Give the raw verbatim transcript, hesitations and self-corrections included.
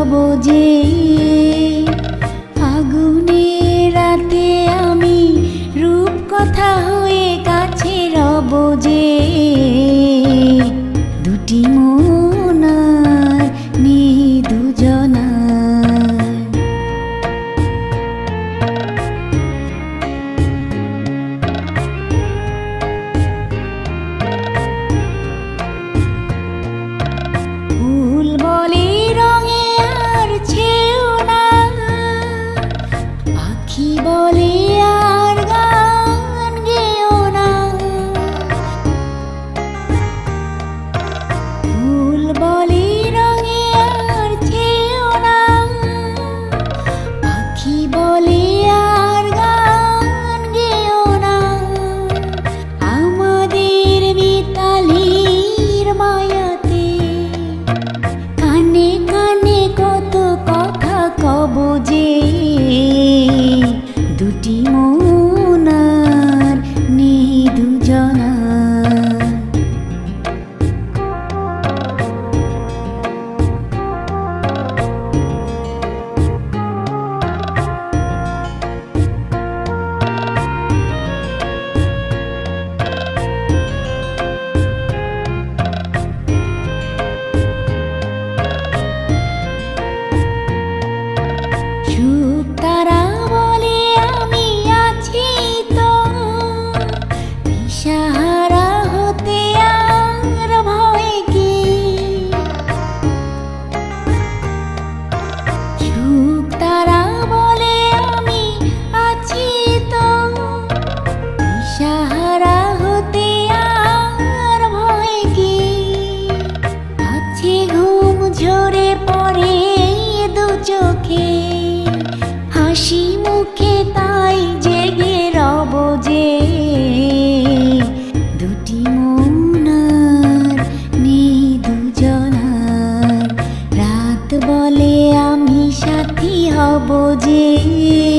হব যে আগুনের রাতে আমি রূপ কথা হয়ে কাছে রব যে দুটি মন নেই দুজনার। ফুল বলে রঙে আর ছেও না, পাখি বলে আর গান গেও না। ফুল বলে রঙে আর ছেও না, পাখি বলে আর গান গেও না। আমাদের মিতালির মায়াতে কানে কানে কত কথা কব যে দুটি মন আর নেই দুজনার। সুখ তারা বলে আমি আছি তো, দিশাহারা হতে আর ভয় কি। সুখ তারা বলে আমি আছি তো, দিশাহারা হতে আর ভয় কি। আছে ঘুম ঝরে পড়ে দু চোখে, হাসি মুখে তাই জেগে রব যে দুটি মন আর নেই দুজনার। রাত বলে আমি সাথী হব যে